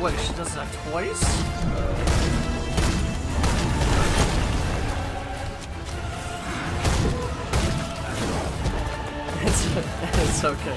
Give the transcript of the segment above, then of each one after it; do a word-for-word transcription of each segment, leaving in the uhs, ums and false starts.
what, she does that twice? It's, it's okay.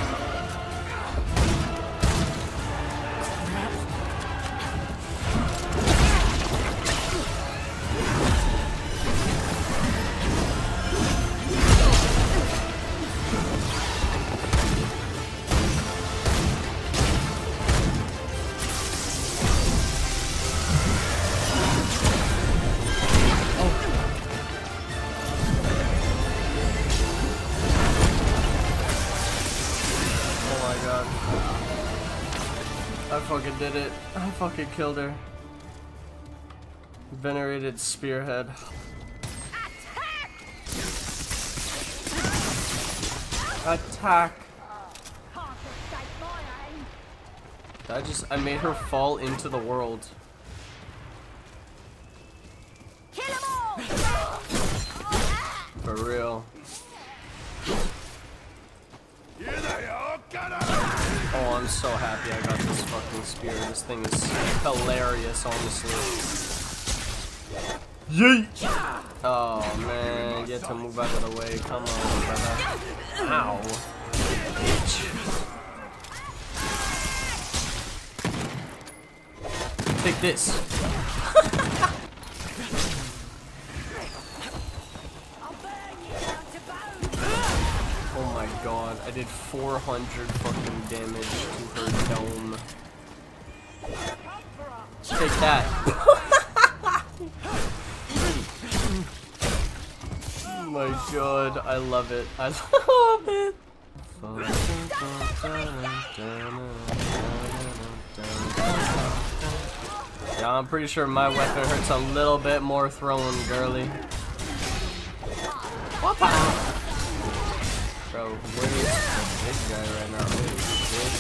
I fucking did it. I fucking killed her. Venerated Spearhead. Attack! I just, I made her fall into the world. For real. Oh, I'm so happy I got this fucking spear. This thing is hilarious, honestly. Yeet! Oh man, you have to move out of the way. Come on, brother. Ow. Bitch. Take this. Oh my god, I did four hundred fucking damage to her dome. Take that. Oh my god, I love it. I love it. Yeah, I'm pretty sure my weapon hurts a little bit more throwing, girly. Bro, where is this guy right now? Where is this?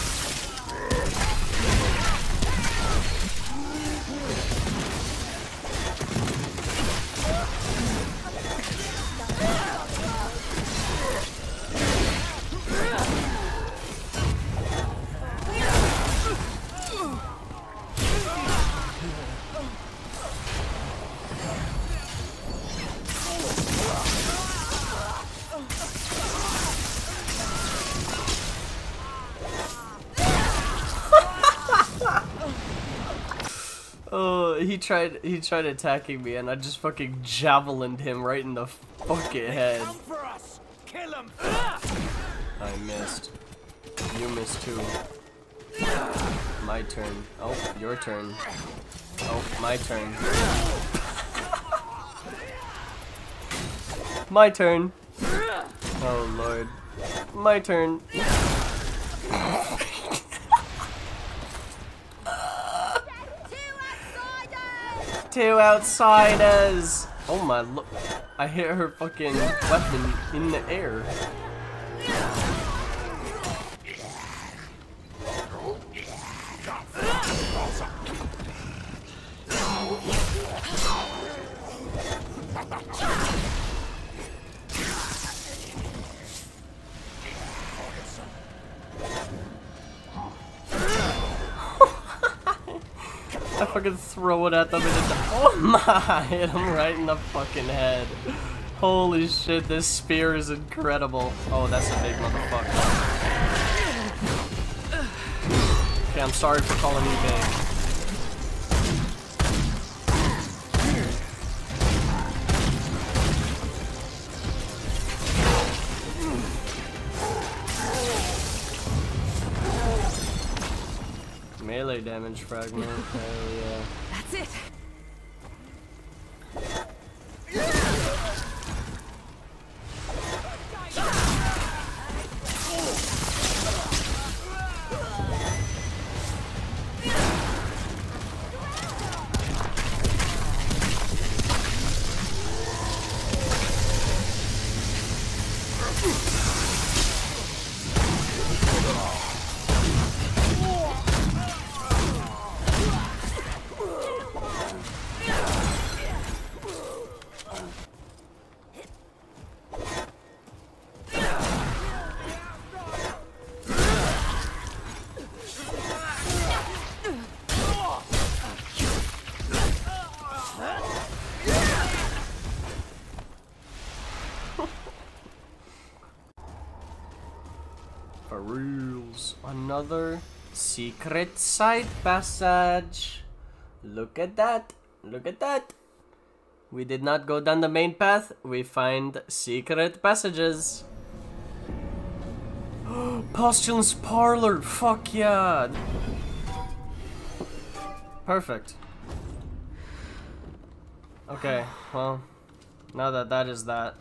Oh, he tried he tried attacking me and I just fucking javelined him right in the fucking head. I missed. You missed too. My turn. Oh, your turn. Oh, my turn. My turn. Oh lord. My turn. Two outsiders! Oh my, look. I hit her fucking weapon in the air. I fucking throw it at them and it's, oh my, hit him right in the fucking head. Holy shit, this spear is incredible. Oh, that's a big motherfucker. Okay, I'm sorry for calling you big. Melee damage fragment, hell yeah. That's it. For reals. Another secret side passage. Look at that. Look at that. We did not go down the main path. We find secret passages. Postulant's Parlor. Fuck yeah. Perfect. Okay, well, now that that is that.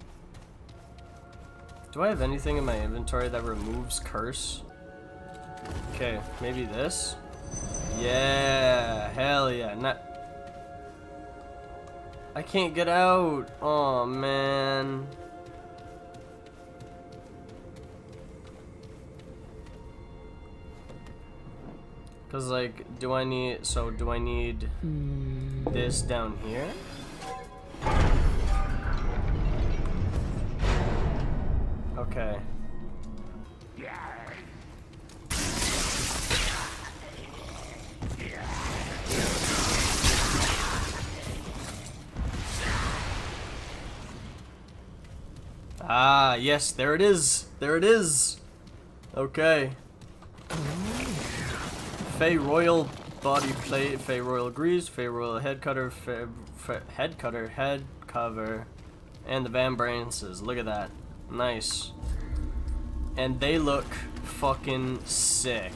Do I have anything in my inventory that removes curse? Okay, maybe this? Yeah, hell yeah. Not I can't get out. Oh man. Cause like, do I need, so do I need this down here? Okay. Ah, yes, there it is. There it is. Okay. Fey Royal body plate, Fey Royal grease, Fey Royal head cutter, Fey, Fey, head cutter, head cover, and the Vambrances. Look at that. Nice. And they look fucking sick.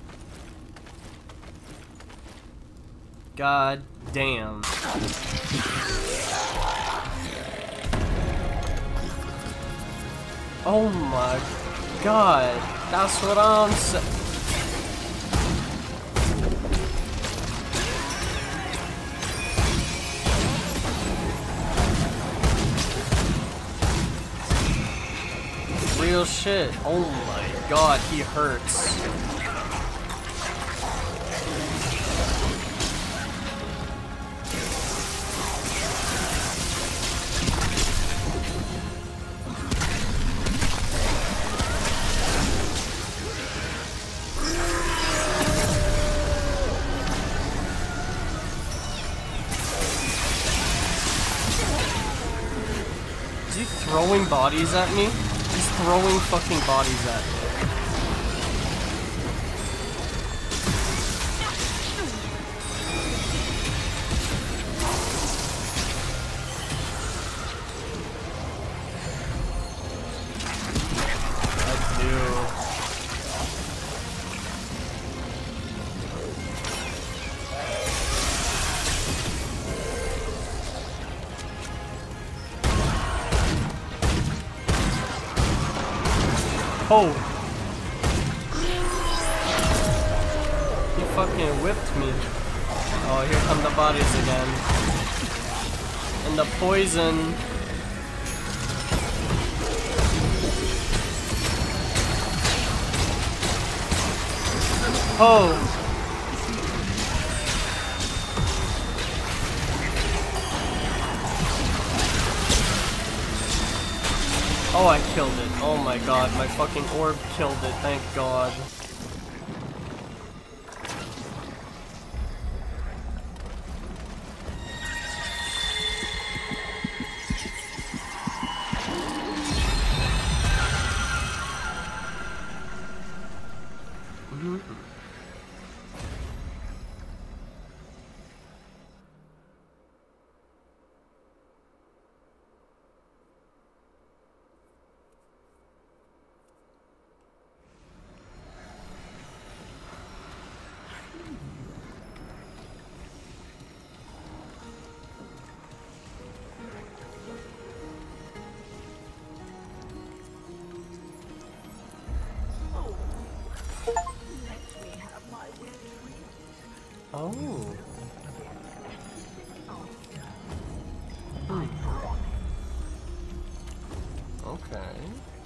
God damn. Oh my god. That's what I'm saying. Real shit. Oh my god, he hurts. Is he throwing bodies at me? He's throwing fucking bodies at me. I do. Oh! He fucking whipped me. Oh, here come the bodies again. And the poison. Oh! Oh, I killed it. Oh my god, my fucking orb killed it, thank god. Mm-hmm. Oh. Hmm. Okay.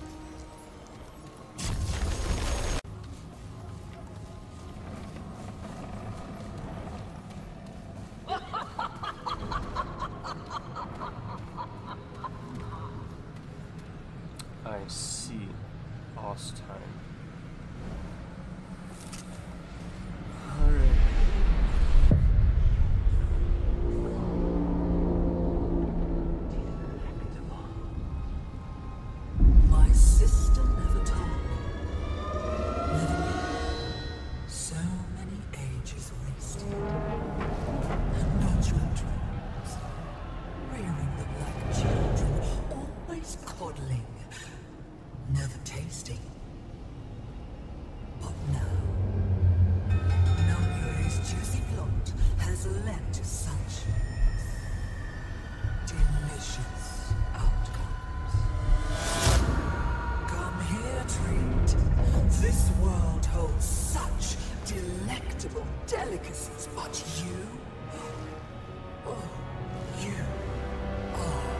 I see. Boss time. Alright. My sister never told me This world holds such delectable delicacies, but you... Oh, you are...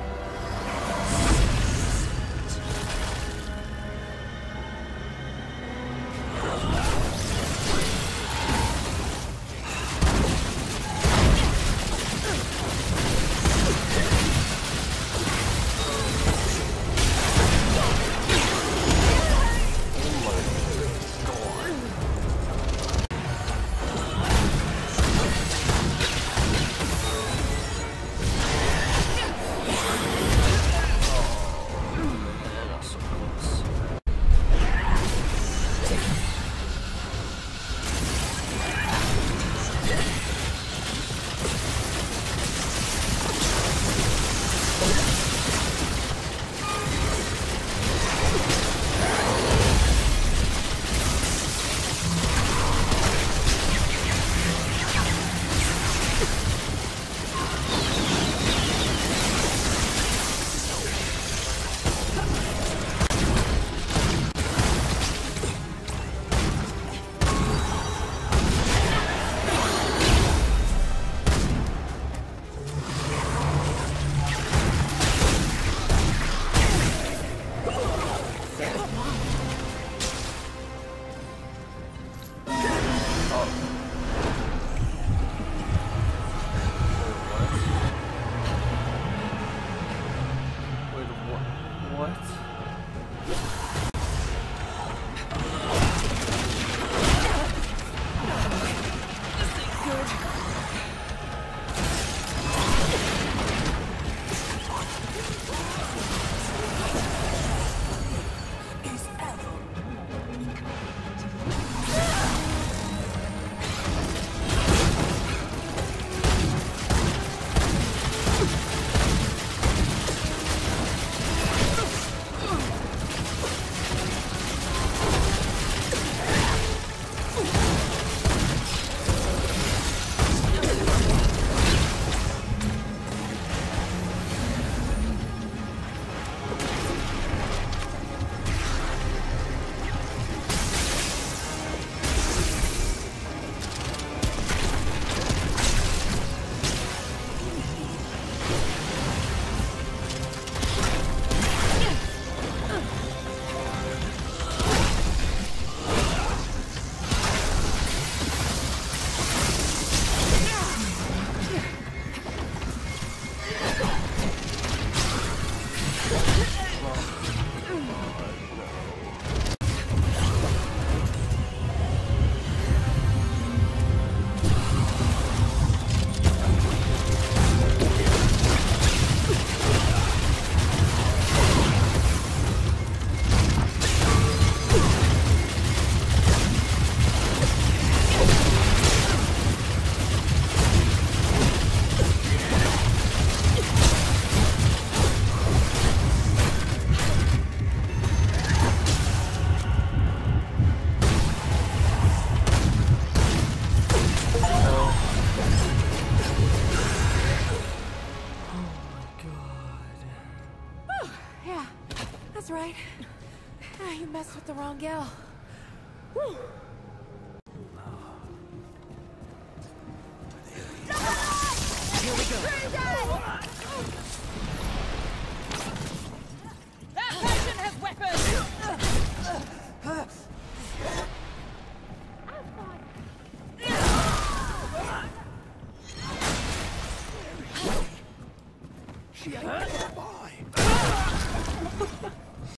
Right. Ah, you messed with the wrong gal. Whew. Here we go. That person has weapons! She ain't